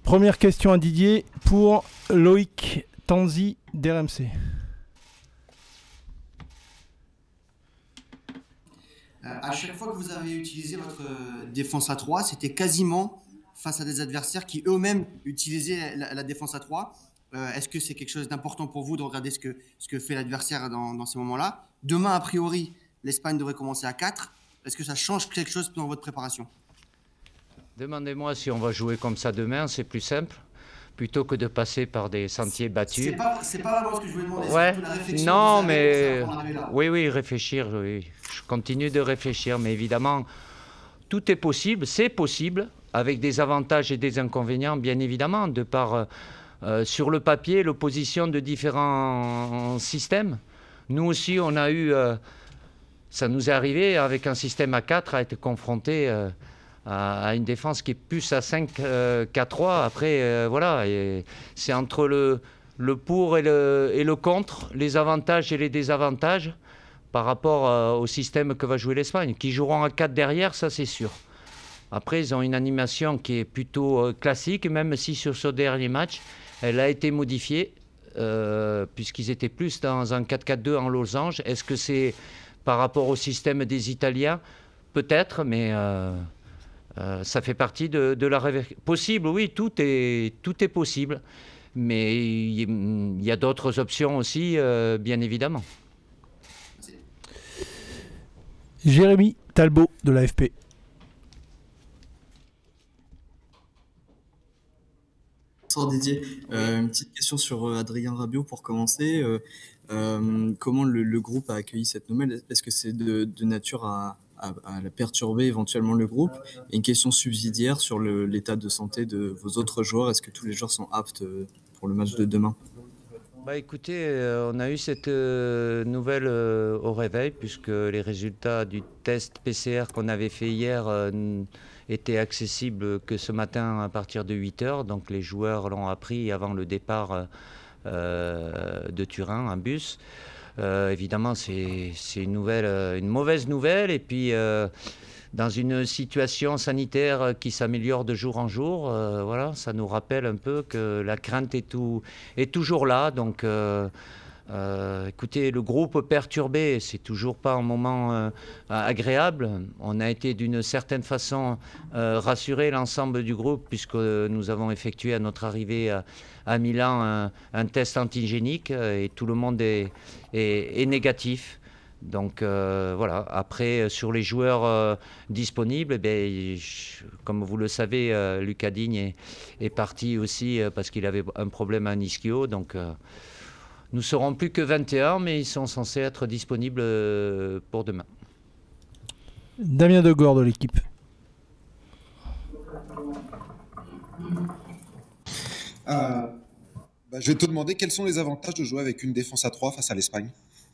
Première question à Didier pour Loïc Tanzi d'RMC. À chaque fois que vous avez utilisé votre défense à 3, c'était quasiment face à des adversaires qui eux-mêmes utilisaient la défense à 3. Est-ce que c'est quelque chose d'important pour vous de regarder ce que fait l'adversaire dans ces moments-là? Demain, a priori, l'Espagne devrait commencer à 4. Est-ce que ça change quelque chose dans votre préparation? Demandez-moi si on va jouer comme ça demain, c'est plus simple, plutôt que de passer par des sentiers battus. C'est pas vraiment ce que je voulais demander, ouais. c'est plutôt la réflexion Non, que vous avez mais pour en arriver là. oui, réfléchir, oui. Je continue de réfléchir, mais évidemment, tout est possible, c'est possible, avec des avantages et des inconvénients, bien évidemment, de par, sur le papier, l'opposition de différents systèmes. Nous aussi, on a eu, ça nous est arrivé, avec un système à 4, à être confronté à une défense qui est plus à 5-4-3. Après, voilà, c'est entre le pour et le contre, les avantages et les désavantages par rapport au système que va jouer l'Espagne. Qui joueront à 4 derrière, ça c'est sûr. Après, ils ont une animation qui est plutôt classique, même si sur ce dernier match, elle a été modifiée, puisqu'ils étaient plus dans un 4-4-2 en losange. Est-ce que c'est par rapport au système des Italiens? Peut-être, mais ça fait partie de la réflexion. Possible, oui, tout est possible. Mais il y a d'autres options aussi, bien évidemment. Jérémy Talbot de l'AFP. Bonsoir Didier. Une petite question sur Adrien Rabiot pour commencer. Comment le groupe a accueilli cette nouvelle? Est-ce que c'est de nature à la perturber éventuellement le groupe? Et une question subsidiaire sur l'état de santé de vos autres joueurs. Est-ce que tous les joueurs sont aptes pour le match de demain? Bah écoutez, on a eu cette nouvelle au réveil, puisque les résultats du test PCR qu'on avait fait hier étaient accessibles que ce matin à partir de 8h. Donc les joueurs l'ont appris avant le départ de Turin en bus. Évidemment, c'est une mauvaise nouvelle. Et puis, dans une situation sanitaire qui s'améliore de jour en jour, voilà, ça nous rappelle un peu que la crainte est toujours là. Donc, écoutez, le groupe perturbé, c'est toujours pas un moment agréable. On a été d'une certaine façon rassuré, l'ensemble du groupe, puisque nous avons effectué à notre arrivée à Milan un test antigénique et tout le monde est négatif. Donc voilà, après sur les joueurs disponibles, comme vous le savez, Lucas Digne est parti aussi parce qu'il avait un problème à un ischio. Donc nous serons plus que 21, mais ils sont censés être disponibles pour demain. Damien Degord de l'équipe. Je vais te demander quels sont les avantages de jouer avec une défense à 3 face à l'Espagne.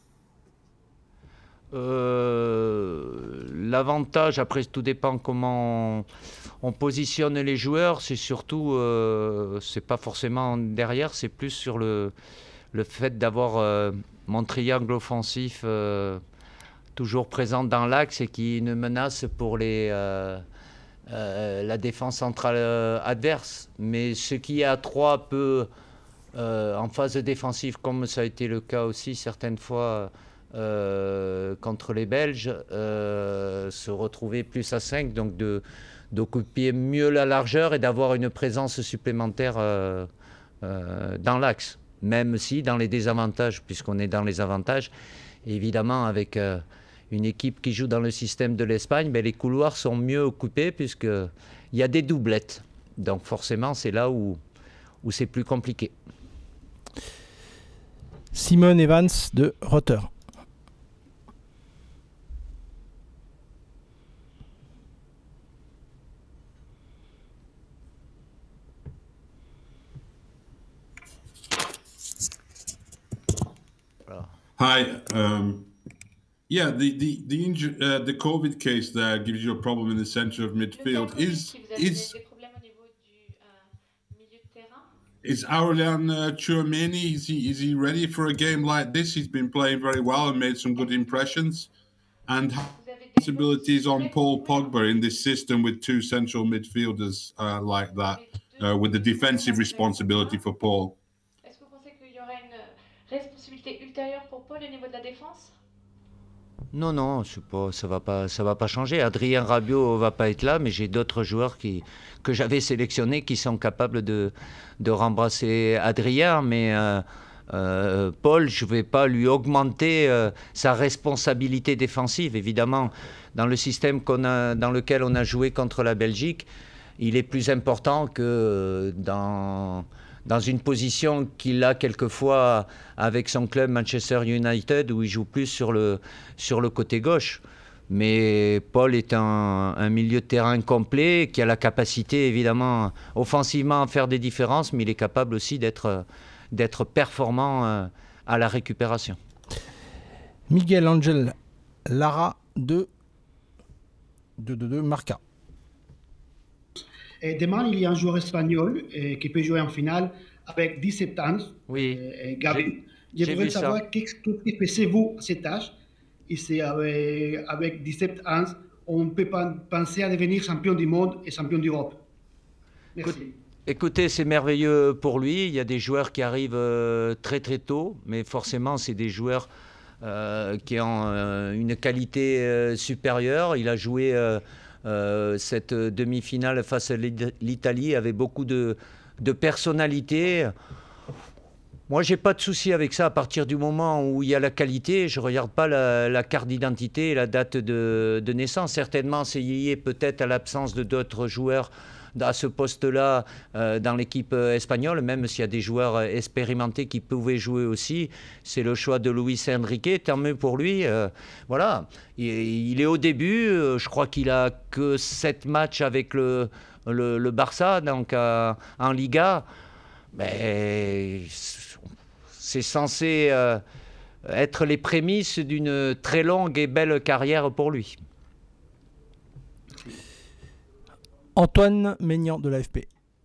L'avantage, après tout dépend comment on positionne les joueurs, c'est surtout, c'est pas forcément derrière, c'est plus sur le fait d'avoir mon triangle offensif toujours présent dans l'axe et qui est une menace pour la défense centrale adverse. Mais ce qui est à 3 peut, en phase défensive, comme ça a été le cas aussi certaines fois contre les Belges, se retrouver plus à 5, donc d'occuper mieux la largeur et d'avoir une présence supplémentaire dans l'axe. Même si dans les désavantages, puisqu'on est dans les avantages, évidemment avec une équipe qui joue dans le système de l'Espagne, les couloirs sont mieux occupés puisqu'il y a des doublettes. Donc forcément, c'est là où c'est plus compliqué. Simon Evans de Reuters. Hi. The COVID case there gives you a problem in the center of midfield. Is Aurelian Tchouameni, is he ready for a game like this? He's been playing very well and made some good impressions. And possibilities on Paul Pogba in this system with two central midfielders like that. with the defensive responsibility for Paul. Est-ce que vous pensez qu'il y aura une responsabilité ultérieure pour Paul au niveau de la défense? Non, non, ça va pas changer. Adrien Rabiot va pas être là, mais j'ai d'autres joueurs que j'avais sélectionnés qui sont capables de rembrasser Adrien. Mais Paul, je ne vais pas lui augmenter sa responsabilité défensive. Évidemment, dans le système dans lequel on a joué contre la Belgique, il est plus important que dans une position qu'il a quelquefois avec son club Manchester United, où il joue plus sur le côté gauche. Mais Paul est un milieu de terrain complet, qui a la capacité, évidemment, offensivement à faire des différences, mais il est capable aussi d'être performant à la récupération. Miguel Angel Lara de Marca. Et demain, il y a un joueur espagnol qui peut jouer en finale avec 17 ans, Oui. Gavi. Je voudrais savoir qu'est-ce que pensez-vous à cet âge. Et c'est avec 17 ans, on peut penser à devenir champion du monde et champion d'Europe. Merci. Écoutez, c'est merveilleux pour lui. Il y a des joueurs qui arrivent très très tôt, mais forcément, c'est des joueurs qui ont une qualité supérieure. Il a joué cette demi-finale face à l'Italie avec beaucoup de personnalité. Moi, j'ai pas de souci avec ça. À partir du moment où il y a la qualité, je regarde pas la carte d'identité et la date de naissance. Certainement, c'est lié peut-être à l'absence de d'autres joueurs à ce poste-là dans l'équipe espagnole, même s'il y a des joueurs expérimentés qui pouvaient jouer aussi. C'est le choix de Luis Enrique, tant mieux pour lui. Voilà, il est au début, je crois qu'il a que 7 matchs avec le Barça, donc en Liga. Mais c'est censé être les prémices d'une très longue et belle carrière pour lui. Antoine Maignan de l'AFP.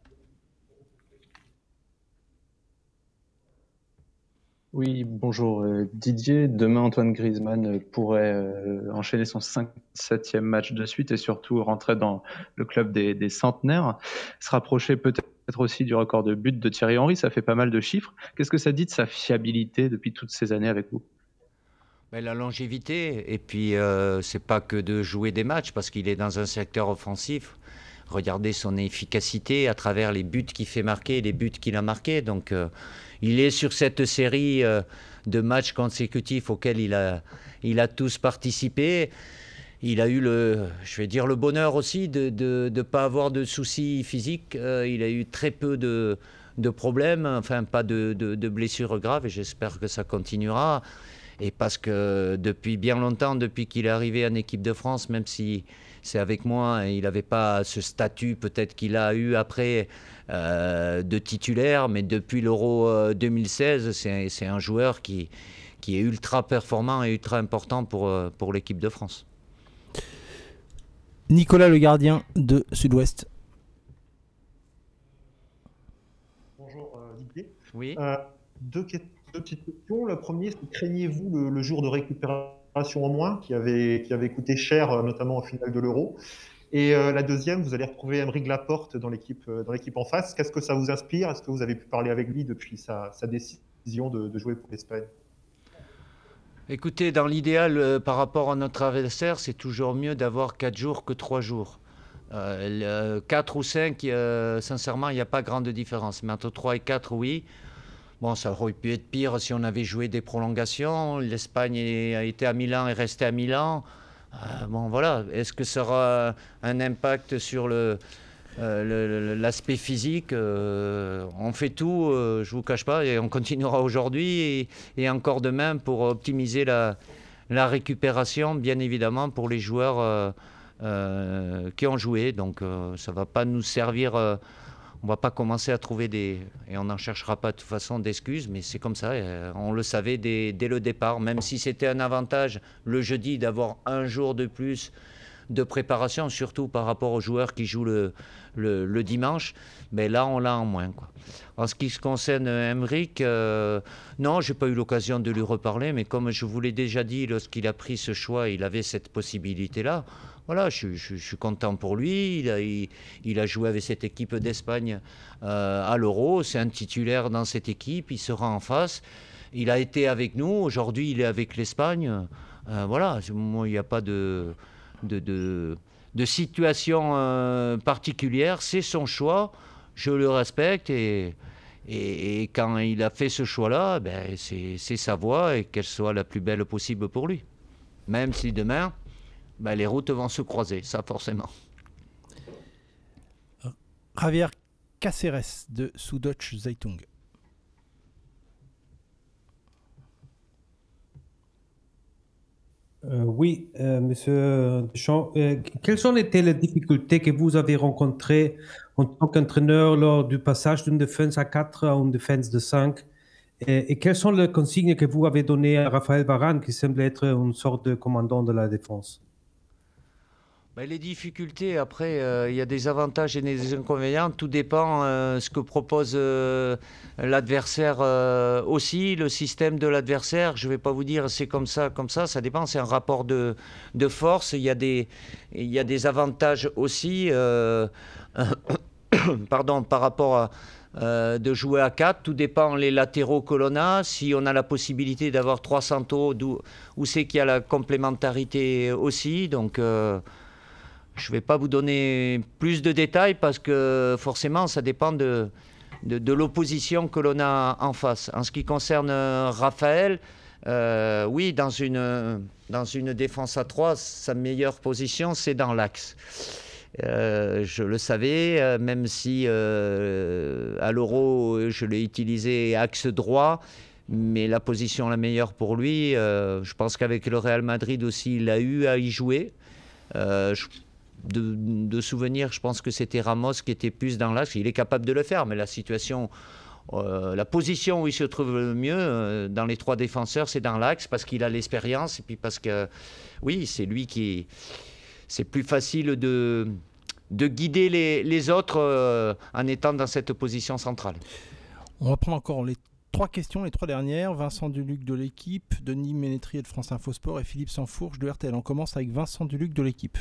Oui, bonjour Didier. Demain, Antoine Griezmann pourrait enchaîner son 7e match de suite et surtout rentrer dans le club des centenaires. Se rapprocher peut-être aussi du record de buts de Thierry Henry. Ça fait pas mal de chiffres. Qu'est-ce que ça dit de sa fiabilité depuis toutes ces années avec vous? La longévité, et puis c'est pas que de jouer des matchs parce qu'il est dans un secteur offensif. Regardez son efficacité à travers les buts qu'il fait marquer et les buts qu'il a marqués. Donc il est sur cette série de matchs consécutifs auxquels il a tous participé. Il a eu le bonheur aussi de ne pas avoir de soucis physiques. Il a eu très peu de problèmes, enfin pas de blessures graves, et j'espère que ça continuera. Et parce que depuis bien longtemps, depuis qu'il est arrivé en équipe de France, même si c'est avec moi, il n'avait pas ce statut peut-être qu'il a eu après de titulaire, mais depuis l'Euro 2016, c'est un joueur qui est ultra performant et ultra important pour l'équipe de France. Nicolas Le Gardien de Sud-Ouest. Bonjour Didier. Oui. Deux petites questions. La première, c'est craignez-vous le jour de récupération en moins qui avait coûté cher, notamment en finale de l'Euro? Et la deuxième, vous allez retrouver Aymeric Laporte dans l'équipe en face. Qu'est-ce que ça vous inspire? Est-ce que vous avez pu parler avec lui depuis sa décision de jouer pour l'Espagne? Écoutez, dans l'idéal, par rapport à notre adversaire, c'est toujours mieux d'avoir 4 jours que 3 jours. 4 ou 5, sincèrement, il n'y a pas grande différence. Mais entre 3 et 4, oui. Bon, ça aurait pu être pire si on avait joué des prolongations. L'Espagne a été à Milan et resté à Milan. Bon, voilà. Est-ce que ça aura un impact sur l'aspect physique? On fait tout, je ne vous cache pas, et on continuera aujourd'hui et encore demain pour optimiser la récupération, bien évidemment, pour les joueurs qui ont joué. Donc, ça ne va pas nous servir... on ne va pas commencer à trouver et on n'en cherchera pas de toute façon d'excuses, mais c'est comme ça. On le savait dès le départ, même si c'était un avantage le jeudi d'avoir un jour de plus de préparation, surtout par rapport aux joueurs qui jouent le dimanche. Mais là, on l'a en moins, quoi. En ce qui se concerne Aymeric, non, je n'ai pas eu l'occasion de lui reparler, mais comme je vous l'ai déjà dit, lorsqu'il a pris ce choix, il avait cette possibilité-là. Voilà, je suis content pour lui. Il a joué avec cette équipe d'Espagne à l'Euro. C'est un titulaire dans cette équipe. Il sera en face. Il a été avec nous. Aujourd'hui, il est avec l'Espagne. Voilà, moi, il n'y a pas de situation particulière. C'est son choix. Je le respecte. Et quand il a fait ce choix-là, ben, c'est sa voie et qu'elle soit la plus belle possible pour lui. Même si demain... Ben, les routes vont se croiser, ça forcément. Javier Cáceres de Süddeutsche Zeitung. Oui, Monsieur Deschamps, quelles ont été les difficultés que vous avez rencontrées en tant qu'entraîneur lors du passage d'une défense à 4 à une défense de 5 et quelles sont les consignes que vous avez données à Raphaël Varane, qui semble être une sorte de commandant de la défense? Ben, les difficultés, après, il y a des avantages et des inconvénients. Tout dépend ce que propose l'adversaire aussi, le système de l'adversaire. Je ne vais pas vous dire c'est comme ça, ça dépend. C'est un rapport de force. Il y a des avantages aussi pardon, par rapport à de jouer à 4. Tout dépend les latéraux que l'on a. Si on a la possibilité d'avoir 3 centraux, où c'est qu'il y a la complémentarité aussi. Donc... je ne vais pas vous donner plus de détails parce que forcément, ça dépend de l'opposition que l'on a en face. En ce qui concerne Raphaël, oui, dans une défense à 3, sa meilleure position, c'est dans l'axe. Je le savais, même si à l'Euro, je l'ai utilisé axe droit. Mais la position la meilleure pour lui, je pense qu'avec le Real Madrid aussi, il a eu à y jouer. De souvenirs, je pense que c'était Ramos qui était plus dans l'axe. Il est capable de le faire, mais la situation, la position où il se trouve le mieux dans les 3 défenseurs, c'est dans l'axe parce qu'il a l'expérience et puis parce que, oui, c'est lui qui... C'est plus facile de guider les autres en étant dans cette position centrale. On va prendre encore les 3 questions, les 3 dernières. Vincent Duluc de l'équipe, Denis Ménétrier de France Info Sport et Philippe Sansfourche de RTL. On commence avec Vincent Duluc de l'équipe.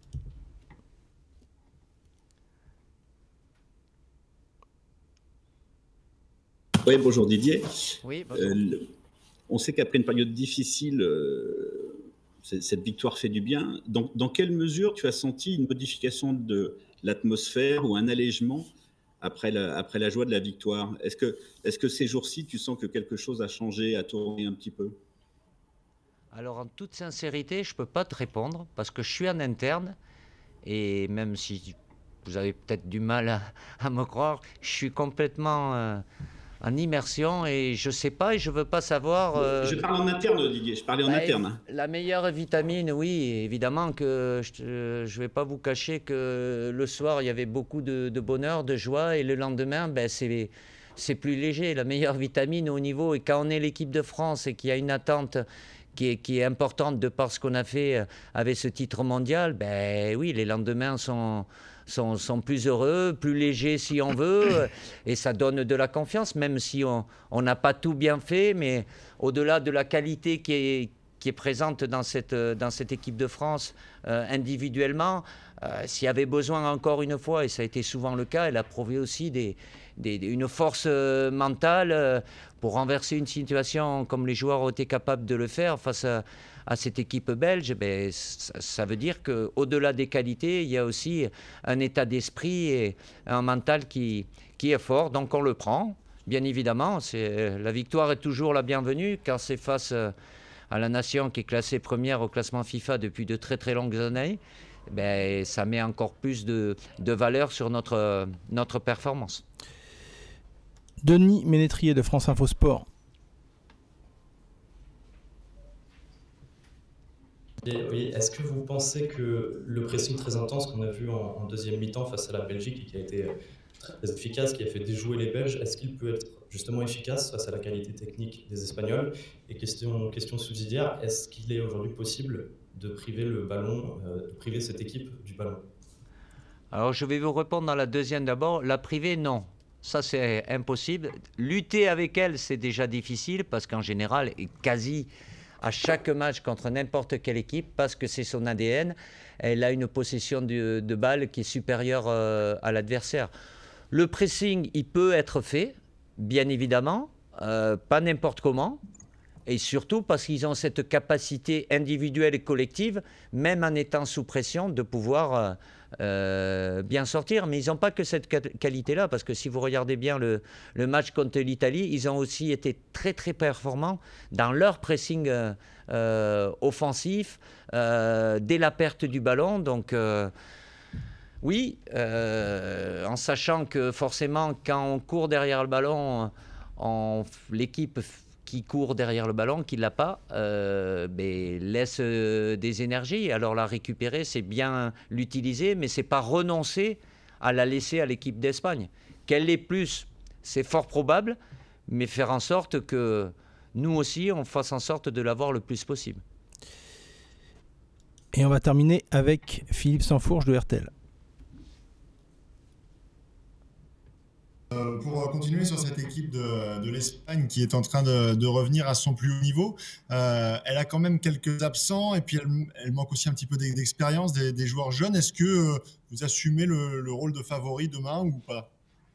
Oui, bonjour Didier. Oui, bonjour. On sait qu'après une période difficile, cette victoire fait du bien. Dans quelle mesure tu as senti une modification de l'atmosphère ou un allègement après la joie de la victoire? Est-ce que ces jours-ci, tu sens que quelque chose a changé, a tourné un petit peu? Alors, en toute sincérité, je ne peux pas te répondre parce que je suis en interne et même si vous avez peut-être du mal à me croire, je suis complètement... en immersion et je ne sais pas et je ne veux pas savoir... Je parle en interne, Didier, je parlais en interne. La meilleure vitamine, oui, évidemment que je ne vais pas vous cacher que le soir, il y avait beaucoup de bonheur, de joie et le lendemain, ben, c'est plus léger. La meilleure vitamine au niveau, et quand on est l'équipe de France et qu'il y a une attente qui est importante de par ce qu'on a fait avec ce titre mondial, ben oui, les lendemains sont plus heureux, plus légers si on veut, et ça donne de la confiance, même si on n'a pas tout bien fait, mais au-delà de la qualité qui est présente dans cette équipe de France individuellement, s'il y avait besoin encore une fois, et ça a été souvent le cas, elle a prouvé aussi une force mentale pour renverser une situation comme les joueurs ont été capables de le faire face à cette équipe belge. Ben, ça veut dire qu'au-delà des qualités, il y a aussi un état d'esprit et un mental qui est fort. Donc on le prend, bien évidemment. La victoire est toujours la bienvenue quand c'est face à la nation qui est classée première au classement FIFA depuis de très très longues années. Ben, ça met encore plus de valeur sur notre performance. Denis Ménétrier de France Info Sport. Oui, est-ce que vous pensez que le pressing très intense qu'on a vu en deuxième mi-temps face à la Belgique et qui a été très efficace, qui a fait déjouer les Belges, est-ce qu'il peut être justement efficace face à la qualité technique des Espagnols? Et question subsidiaire, est-ce qu'il est aujourd'hui possible de priver le ballon, de priver cette équipe du ballon? Alors je vais vous répondre dans la deuxième d'abord. La priver, non. Ça, c'est impossible. Lutter avec elle, c'est déjà difficile parce qu'en général, et quasi à chaque match contre n'importe quelle équipe, parce que c'est son ADN, elle a une possession de balle qui est supérieure à l'adversaire. Le pressing, il peut être fait, bien évidemment, pas n'importe comment, et surtout parce qu'ils ont cette capacité individuelle et collective, même en étant sous pression, de pouvoir bien sortir. Mais ils n'ont pas que cette qualité-là, parce que si vous regardez bien le match contre l'Italie, ils ont aussi été très très performants dans leur pressing offensif, dès la perte du ballon. Donc oui, en sachant que forcément, quand on court derrière le ballon, l'équipe qui court derrière le ballon, qui ne l'a pas, laisse des énergies. Alors la récupérer, c'est bien l'utiliser, mais ce n'est pas renoncer à la laisser à l'équipe d'Espagne. Qu'elle l'ait plus, c'est fort probable, mais faire en sorte que nous aussi, on fasse en sorte de l'avoir le plus possible. Et on va terminer avec Philippe Sansfourche de RTL. Pour continuer sur cette équipe de l'Espagne qui est en train de revenir à son plus haut niveau, elle a quand même quelques absents et puis elle manque aussi un petit peu d'expérience des joueurs jeunes. Est-ce que vous assumez le rôle de favori demain ou pas?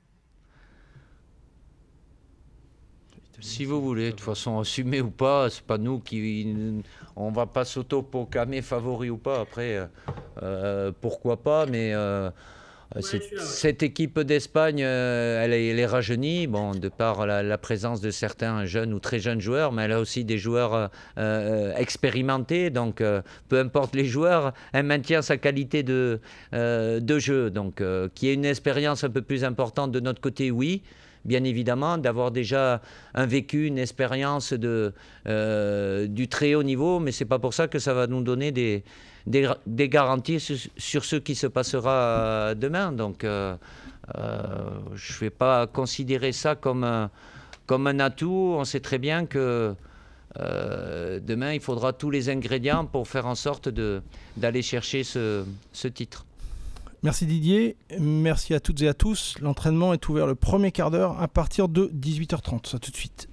Si vous voulez, de toute façon, assumer ou pas, c'est pas nous qui... On va pas s'auto-proclamer favori ou pas. Après, pourquoi pas, mais... Cette équipe d'Espagne, elle est rajeunie, bon, de par la présence de certains jeunes ou très jeunes joueurs, mais elle a aussi des joueurs expérimentés. Donc, peu importe les joueurs, elle maintient sa qualité de jeu. Donc, qu'il y ait une expérience un peu plus importante de notre côté, oui. Bien évidemment, d'avoir déjà un vécu, une expérience du très haut niveau, mais ce n'est pas pour ça que ça va nous donner des garanties sur ce qui se passera demain. Donc, je ne vais pas considérer ça comme un atout. On sait très bien que demain, il faudra tous les ingrédients pour faire en sorte d'aller chercher ce titre. Merci Didier, merci à toutes et à tous. L'entraînement est ouvert le premier quart d'heure à partir de 18h30. À tout de suite.